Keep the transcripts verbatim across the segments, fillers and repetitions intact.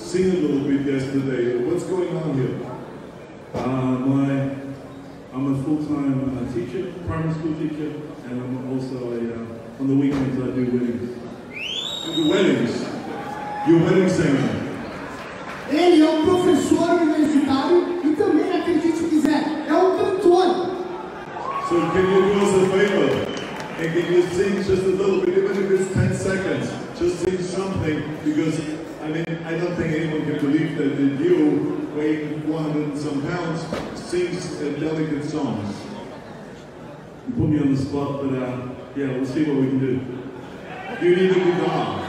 sing a little bit yesterday. What's going on here? Uh, my, I'm a full-time uh, teacher, primary school teacher, and I'm also a, uh, on the weekends I do weddings. I do weddings. You're a wedding singer. Ele é um professor universitário e também, acredite se quiser, é um cantor. So can you do us a favor? And can you sing just a little bit, even if it's ten seconds? Just sing something, because I mean, I don't think anyone can believe that you, weighing four hundred and some pounds, sings uh, delicate songs. You put me on the spot, but uh, yeah, we'll see what we can do. You need a guitar.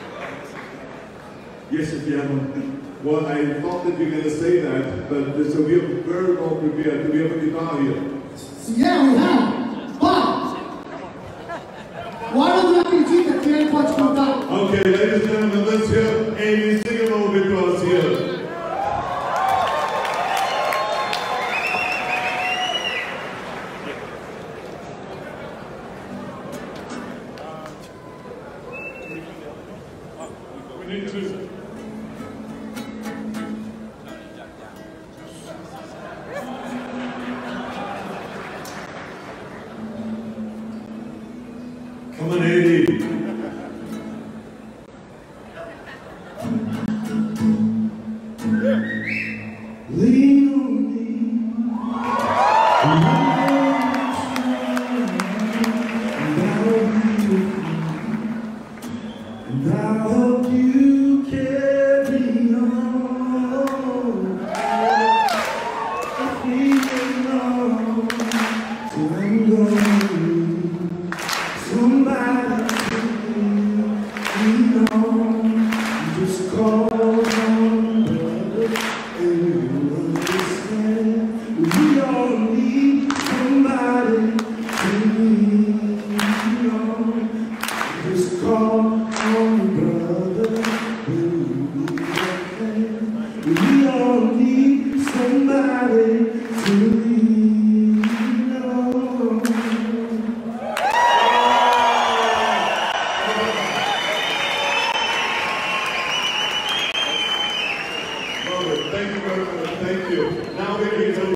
Yes, if you have one. Well, I thought that you were going to say that, but so we are very well prepared. Do we have a guitar here? Yeah, we have. But o Aaron não acredita que ele pode cantar. Okay, ladies and gentlemen, let's hear Amy sing a little bit to us here. We need to. Come on, Eddie. Lean on me. And I'll help you carry on. If we get along, so I'm going. Somebody, you know, just call.